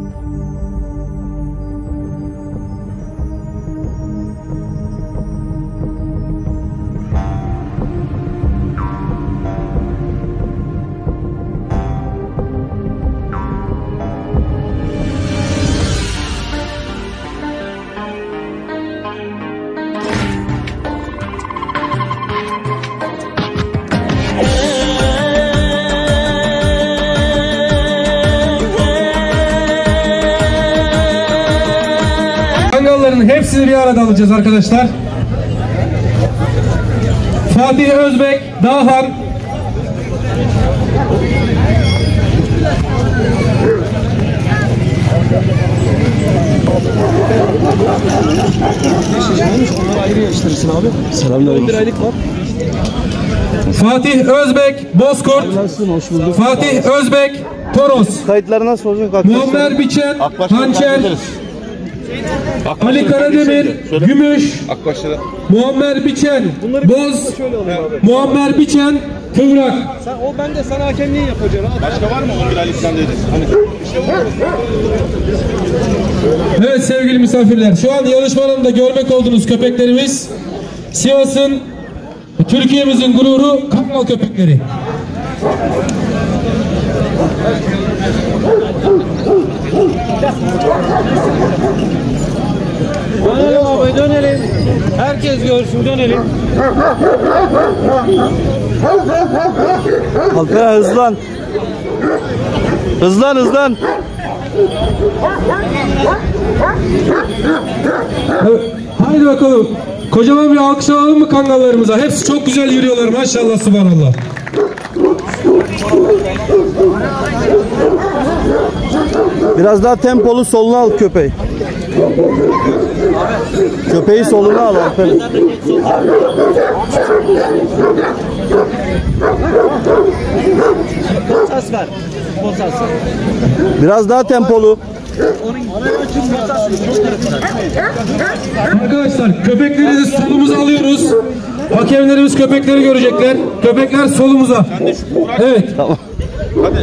Kangalların hepsini bir arada alacağız arkadaşlar. Fatih Özbek, Dahan. Onları ayrı yarıştırırsın abi. Selamünaleyküm. 11 aylık var. Fatih Özbek, Bozkurt. Fatih Özbek, Toros. Kayıtları nasıl olacak? Muammer Biçen, Hançer. Ali Karademir, Gümüş. Muammer Biçen, Boz. Muammer Biçen, Kıvrak. Ben de sana hakemliği yapacağım abi. Başka var mı 11 aylıktan dedi? Hani Evet sevgili misafirler, şu an yarışma alanında görmek olduğunuz köpeklerimiz Sivas'ın, Türkiye'mizin gururu Kangal köpekleri. Dönelim abi, dönelim. Herkes görsün, dönelim. Halka hızlan. Hızlan hızlan. Evet, haydi bakalım. Kocaman bir alkış alalım mı kangallarımıza? Hepsi çok güzel yürüyorlar maşallah subhanallah. Biraz daha tempolu soluna al köpeği. Köpeği soluna al. Aferin. Sas ver. Biraz daha tempolu. Arkadaşlar köpekleri de solumuza alıyoruz. Hakemlerimiz köpekleri görecekler. Köpekler solumuza. Evet. Tamam. hadi.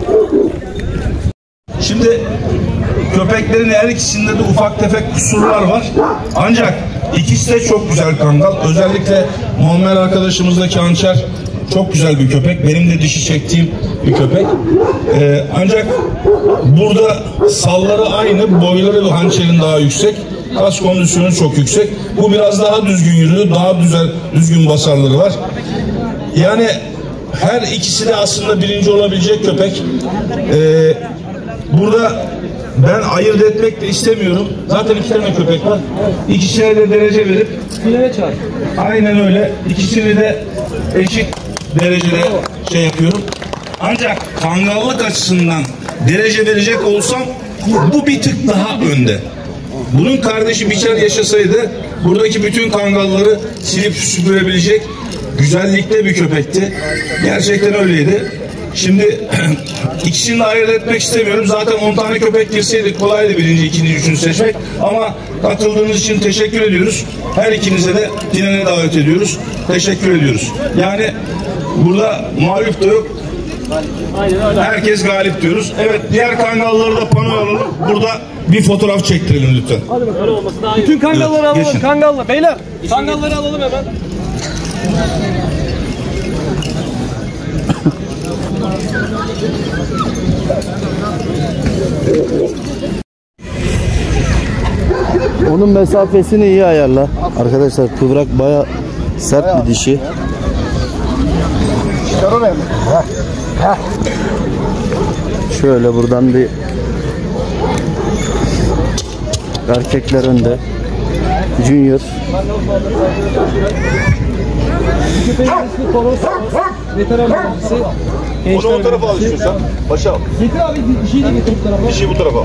Şimdi köpeklerin her ikisinde de ufak tefek kusurlar var. Ancak ikisi de çok güzel kangal. Özellikle Muammer arkadaşımızdaki Hançer çok güzel bir köpek. Benim de dişi çektiğim bir köpek. Ancak burada salları aynı, boyları ve Hançer'in daha yüksek. Kas kondisyonu çok yüksek. Bu biraz daha düzgün yürüyor, daha düzgün basarları var. Yani her ikisi de aslında birinci olabilecek köpek. Burada ben ayırt etmek de istemiyorum. Zaten 2 tane köpek var. İkisine de derece verip Finale çağır. aynen öyle. İkisini de eşit derecede şey yapıyorum. Ancak kangallık açısından derece verecek olsam bu bir tık daha önde. Bunun kardeşi Biçer yaşasaydı buradaki bütün kangalları silip süpürebilecek güzellikte bir köpekti. Gerçekten öyleydi. Şimdi ikisini de ayırt etmek istemiyorum. Zaten 10 tane köpek girseydi kolaydı birinci, ikinci, üçüncü seçmek. Ama katıldığınız için teşekkür ediyoruz. Her ikinize de finale davet ediyoruz. Teşekkür ediyoruz. Yani burada mağlup da yok. Herkes galip diyoruz. Evet, diğer kangalları da panoya alalım. Burada bir fotoğraf çektirelim lütfen. Hadi bakalım olması daha iyi. Bütün kangalları alalım. Geçin. Kangalla. Beyler. Kangalları alalım hemen. Onun mesafesini iyi ayarla. Arkadaşlar kıvrak baya sert bir dişi. Şöyle buradan bir erkekler önde. Junior. Köpeğin ismi Toros. Veteran bilgisi. Onu o tarafa al istiyorsan. Başa al. Getir abi bir şey de getir bu tarafa. Bir şey bu tarafa al.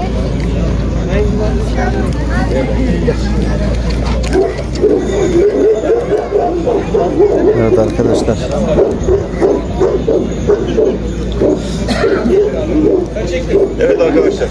Evet arkadaşlar. Evet arkadaşlar.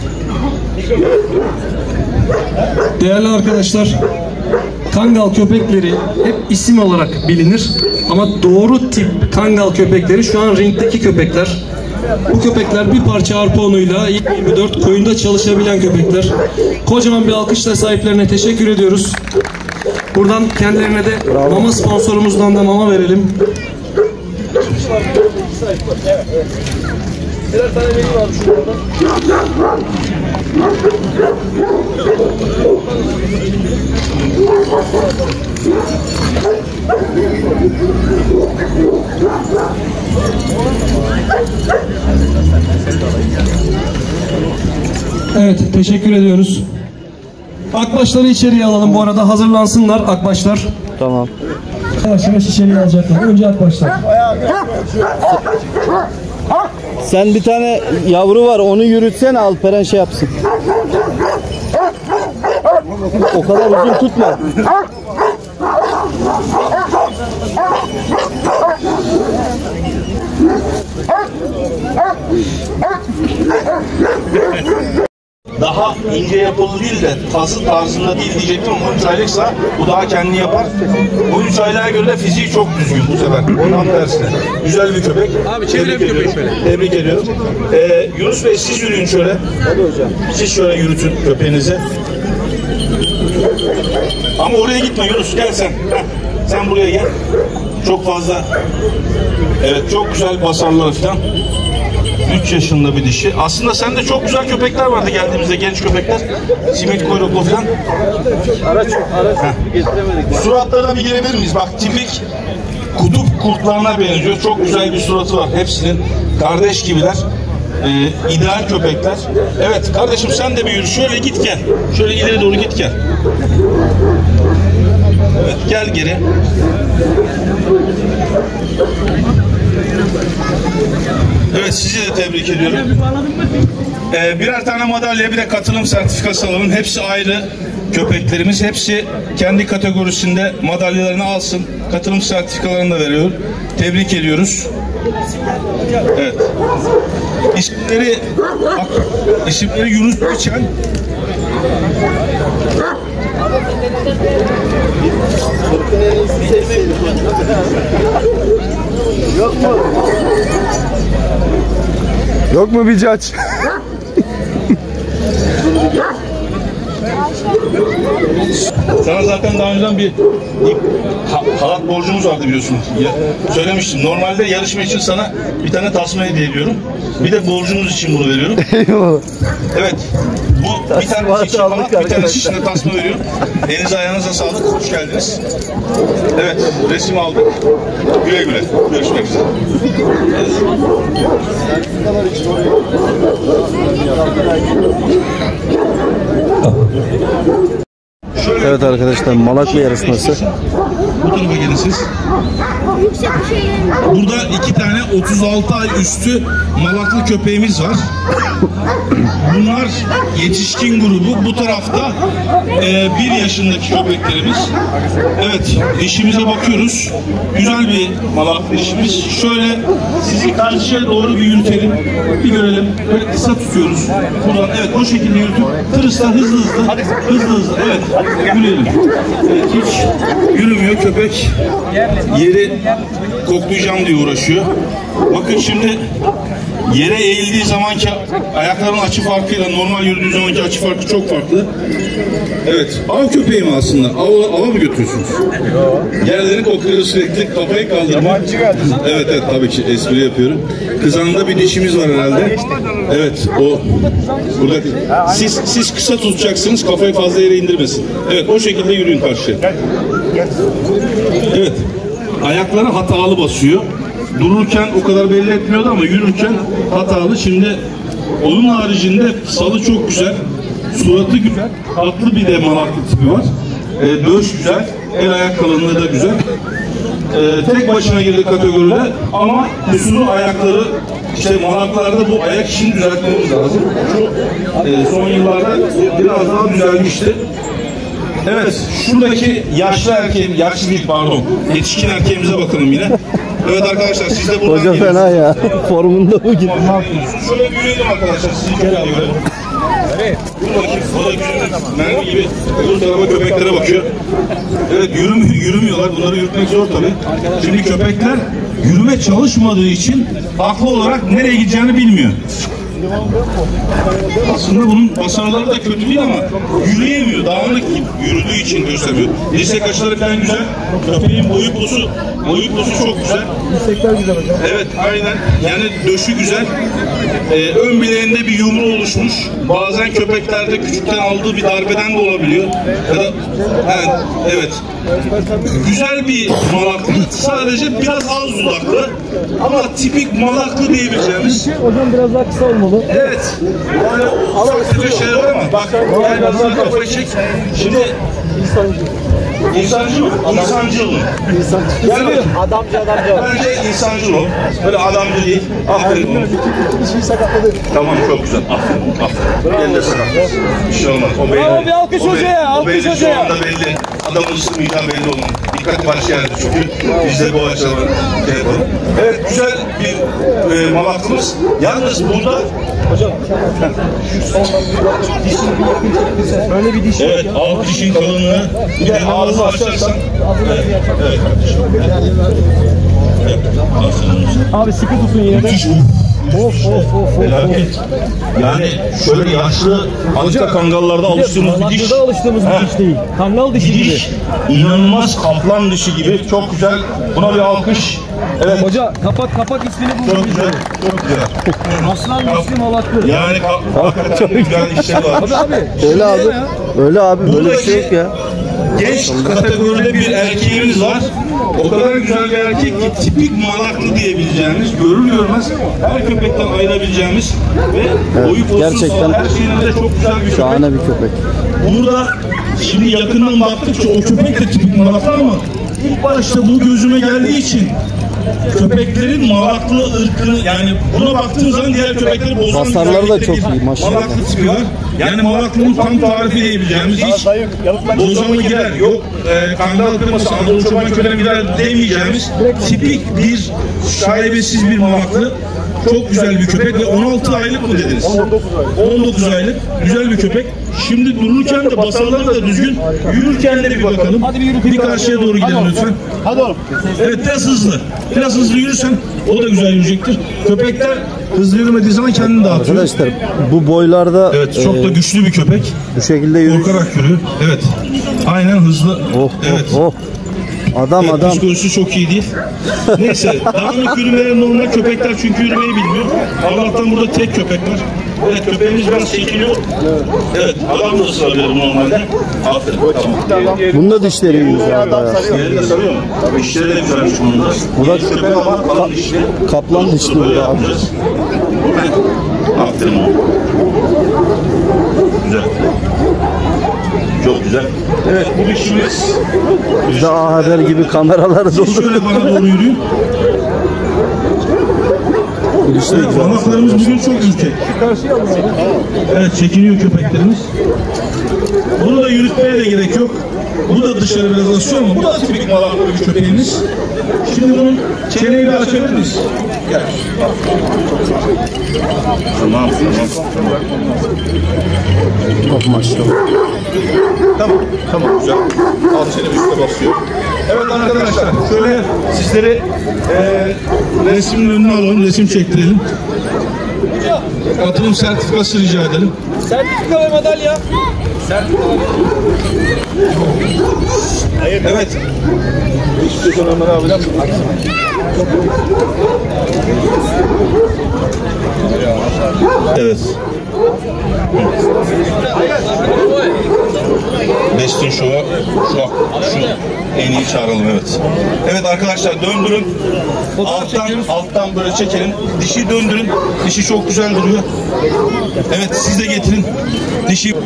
Değerli arkadaşlar, Kangal köpekleri hep isim olarak bilinir ama doğru tip Kangal köpekleri şu an ringdeki köpekler. Bu köpekler bir parça arpa unuyla 24 koyunda çalışabilen köpekler. Kocaman bir alkışla sahiplerine teşekkür ediyoruz. Buradan kendilerine de mama sponsorumuzdan da mama verelim. Birer tane vereyim abi şuradan. Evet, teşekkür ediyoruz. Akbaşları içeriye alalım bu arada, hazırlansınlar akbaşlar. Tamam. Yavaş yavaş içeriye alacaklar. Önce akbaşlar. Sen bir tane yavru var, onu yürütsene, Alperen şey yapsın. O kadar uzun tutma. Daha ince yapılı değil de tazı tarzında değil diyecektim ama 13 aylıksa bu daha kendini yapar. 13 aylığa göre de fiziği çok düzgün bu sefer. Ondan tersine. Güzel bir köpek. Abi çevirelim köpeği şöyle. Tebrik ediyorum. Yunus Bey siz yürüyün şöyle. Hadi hocam. Siz şöyle yürütün köpeğinizi. Ama oraya gitme Yunus, gel sen. Heh, sen buraya gel. Çok fazla. Evet, çok güzel basarlar falan. 3 yaşında bir dişi. Aslında sende çok güzel köpekler vardı geldiğimizde, genç köpekler. Simit kuyruklu falan. Araç getiremedik. Suratlarına bir girebilir miyiz? Bak tipik kutup kurtlarına benziyor. Çok güzel bir suratı var. Hepsinin kardeş gibiler. İdeal köpekler. Evet kardeşim sen de bir yürü. Şöyle git gel. Şöyle ileri doğru git gel. Evet gel geri. Evet sizi de tebrik ediyorum. Birer tane madalya, bir de katılım sertifikası alalım. Hepsi ayrı köpeklerimiz. Hepsi kendi kategorisinde madalyalarını alsın. Katılım sertifikalarını da veriyor. Tebrik ediyoruz. Evet. İsimleri Yunus Biçen. Yok mu? Yok mu bir caç? Sana zaten daha önceden bir halat borcumuz vardı biliyorsun. Söylemiştim. Normalde yarışma için sana bir tane tasma hediye ediyorum. Bir de borcumuz için bunu veriyorum. Eyvallah. Evet. Bu bir tane için halat, bir tane içine tasma veriyorum. Elinize ayağınıza sağlık. Hoş geldiniz. Evet. Resim aldık. Güle güle. Görüşmek üzere. Evet arkadaşlar, Malaklı yarışması. Bu tarafa gelin siz. Burada 2 tane 36 ay üstü Malaklı köpeğimiz var. Bunlar yetişkin grubu. Bu tarafta 1 yaşındaki köpeklerimiz. Evet, dişimize bakıyoruz. Güzel bir Malaklı dişimiz. Şöyle sizi karşıya doğru bir yürütelim. Bir görelim. Böyle kısa tutuyoruz. Buradan evet o şekilde yürütüp tırısla hızlı. Evet, yürüyelim. Evet, hiç yürümüyor köpek. Yeri koklayacağım diye uğraşıyor. Bakın şimdi yere eğildiği zamanki ayaklarının açı farkıyla normal yürüdüğü zamanki açı farkı çok farklı. Evet. Av köpeği mi aslında? Ava mı götürüyorsunuz? Yerleri kokluyor sürekli. Kafayı kaldırıyor. Evet tabii ki espri yapıyorum. Kızağında bir dişimiz var herhalde. Evet o burada. Siz kısa tutacaksınız. Kafayı fazla yere indirmesin. Evet o şekilde yürüyün karşıya. Evet. Ayakları hatalı basıyor. Dururken o kadar belli etmiyordu ama yürürken hatalı. Şimdi onun haricinde salı çok güzel. Suratı güzel. Tatlı bir de Malaklı tipi var. Döş güzel. El ayak kalınlığı da güzel. Tek başına girdi kategoride ama kusuru ayakları, işte Malaklılarda bu ayak işini düzeltmemiz lazım. Şu son yıllarda biraz daha düzelmişti. Evet, şuradaki yaşlı erkeğim, yaşlı değil pardon, yetişkin erkeğimize bakalım yine. Evet arkadaşlar siz de buradan Hoca fena ya. Formunda bugün. Şöyle bir yürüyelim arkadaşlar, sizi şöyle görelim. O da güzel, mermi gibi öbür tarafa köpeklere bakıyor. Evet yürümüyorlar, bunları yürütmek zor tabii. Şimdi köpekler yürüme çalışmadığı için haklı olarak nereye gideceğini bilmiyor. Aslında bunun basarları da kötü değil ama yürüyemiyor. Dağınık yürüdüğü için gösteriyor. Dirsek açıları falan güzel. Köpeğin boyu posu çok güzel. Dirsekler güzel hocam. Evet, aynen. Yani döşü güzel. Ön bileğinde bir yumru oluşmuş. Bazen köpeklerde küçükten aldığı bir darbeden de olabiliyor. Ya da, evet. Güzel bir malaklı. Sadece biraz az dudaklı. Ama tipik malaklı diyebileceğimiz. Hocam biraz daha kısa olmalı. Evet. Yani ufak bir şey var ama bak yani bazı kafayı çek. Şimdi İnsancı mı? İnsancıl mı? Yani Adamcı. bence insancıl o. Böyle adamcı değil. Aferin onu. Dişiyi sakatladı. Tamam, çok güzel. Aferin. Elinde sakatlasın. Bir şey olmaz. O Bravo, bir alkış hocaya, alkış Şu hocaya. anda belli. Adamın ısırmayacağı belli onun. Dikkati başka yerde çünkü. Biz de bu açıdan şey yapalım. Evet, güzel bir malaklımız. Yalnız burada Böyle bir diş. evet, alt dişin kalınlığı, bir de ağzını açarsan evet kardeşim. Evet, Abi sıkı tutun yine de. müthiş. Of. Felaket. Yani şöyle yaşlı antika kangallarda alıştığımız bir diş. Malaklı'da alıştığımız bir diş değil. Kangal dişi Bir gibi. diş, inanılmaz kaplan dişi gibi. Çok güzel. Buna bir alkış. Evet. Hoca kapak ismini buldum. Çok güzel. Çok güzel. Aslan dişli malaklı. Yani hakikaten güzel dişleri var. Abi. Öyle abi. Öyle abi. Böyle bir şey yok ya. Genç kategoride bir erkeğimiz var. O kadar güzel bir erkek ki tipik malaklı diyebileceğimiz, görür görmez her köpekten ayırabileceğimiz ve boyu posuz gerçekten her şeyinde çok güzel bir köpek. Şahane bir köpek. Burada şimdi yakından baktıkça o köpek de tipik malaklı ama ilk başta bu gözüme geldiği için köpeklerin malaklı ırkını, yani buna baktığın zaman diğer köpekleri bozan Basarları da çok bir iyi, maşallah. malaklı tipi var. Yani malaklının tam tarifi diyebileceğimiz hiç bozanlı gider yok. Kangal kırması Anadolu çoban köpeğine gider demeyeceğimiz tipik bir şaibesiz bir malaklı. Çok güzel bir köpek ve 16 aylık mı dediniz? 19 aylık. Güzel bir köpek. Şimdi dururken de basarları da düzgün. Yürürken de bir bakalım. Bir karşıya doğru gidelim lütfen. Hadi oğlum. Evet, biraz hızlı. Biraz hızlı yürürsen o da güzel yürüyecektir. Köpekler hızlı yürümediği zaman kendini dağıtıyor. Arkadaşlar bu boylarda Evet, çok da güçlü bir köpek. bu şekilde yürüyüş. Korkarak yürüyor. Evet. Aynen hızlı. Evet. Adam. Psikolojisi çok iyi değil. Neyse, dağınık yürümeleri normal, köpekler çünkü yürümeyi bilmiyor. Allah'tan burada tek köpek var. Evet, köpeğimiz biraz çekiliyor. Evet, adam da ısırabilir normalde. Aferin, tamam. Bunun da dişleri iyi ya. bayağı. Dişleri de sarıyor mu? Dişleri de güzelmiş bunun da. Bu da köpek ama kalan dişli. kaplan dişli bu Böyle da abi. yapacağız. Aferin. Güzel. Çok güzel. Evet, bu dişimiz. Biz de A Haber gibi kameraları dolduruyoruz. Şöyle bana doğru yürüyün. Evet, malaklarımız bugün çok ürkek. Evet, çekiniyor köpeklerimiz. Bunu da yürütmeye de gerek yok. Bu da dışarı biraz asıyor ama bu da tipik malaklı bir köpeğimiz. Şimdi bunun çeneyi bir açabilir miyiz? Gel. Tamam. Çok maşallah. Tamam güzel. Alt çene üstte basıyor. Evet arkadaşlar, şöyle sizleri resmin önüne alalım, resim çektirelim. Katılım sertifikası rica edelim. Sertifika ve madalya. Evet. Evet. Bestin Show'a şu en iyi çağıralım, evet. Evet arkadaşlar, döndürün. Alttan böyle çekelim. Dişi döndürün. Dişi çok güzel duruyor. Evet, siz de getirin. Dişi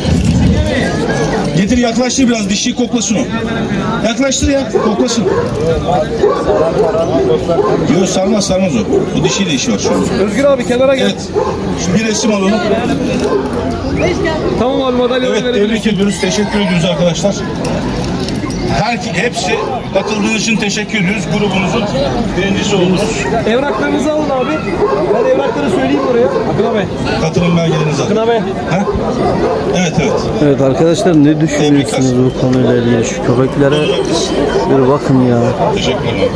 getir, yaklaştır biraz, dişiyi koklasın o. Yaklaştır ya, koklasın. Yok, sarmaz o. Bu dişiyle işi var şu an. Özgür abi kenara gel. Evet. Bir resim alalım. Tamam abi madalya Evet, tebrik ediyoruz. Teşekkür ediyoruz arkadaşlar. hepsi katıldığınız için teşekkür ediyoruz. Grubunuzun birincisi oldunuz. Evraklarınızı alın abi. Ben evrakları söyleyeyim oraya. Akın abi. Katılım belgelerinizi alın. Akın abi. Ha? Evet. Evet arkadaşlar, ne düşünüyorsunuz bu konuyla ilgili? Şu köpeklere bir bakın ya. Teşekkür ederim.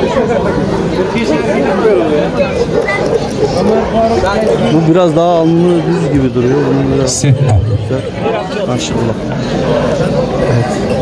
Bu biraz daha alnı düz gibi duruyor. Bunun biraz maşallah. Evet.